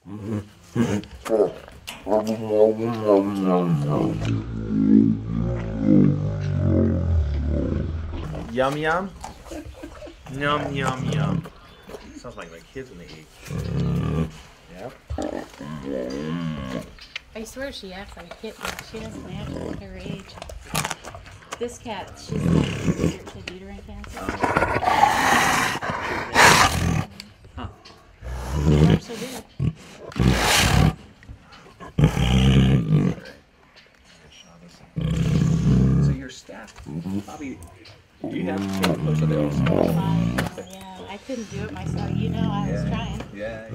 Yum yum. Yum yum yum. Sounds like my kids when they eat. Yep. I swear she acts like a kitten. She doesn't act like her age. This cat, she's had uterine cancer. Huh. They're so good. So your staff, Bobby, do you have close to the old school? Yeah, I couldn't do it myself. You know, I was trying. Yeah.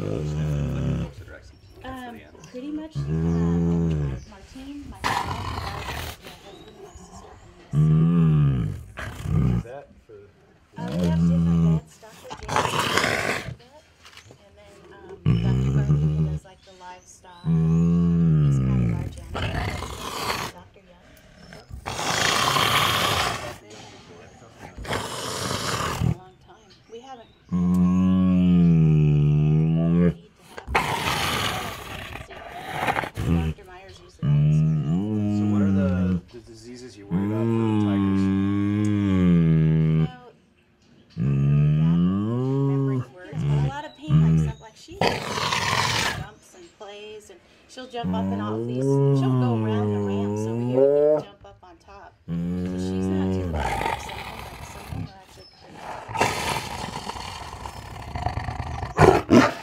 Pretty much, Martine, my dog, my sister, and Is that for? we have different vets. Dr. James, and then Dr. Bernie, who does like the livestock. He's kind of our general. Dr. Young. A long time. We haven't. Dr. Myers usually does. So what are the diseases you worry about for tigers? Remembering words, but a lot of pain, like stuff like she jumps and plays, and she'll jump up and off these. She'll go around the ramps over here and jump up on top. So she's not too bad. Some are actually pretty.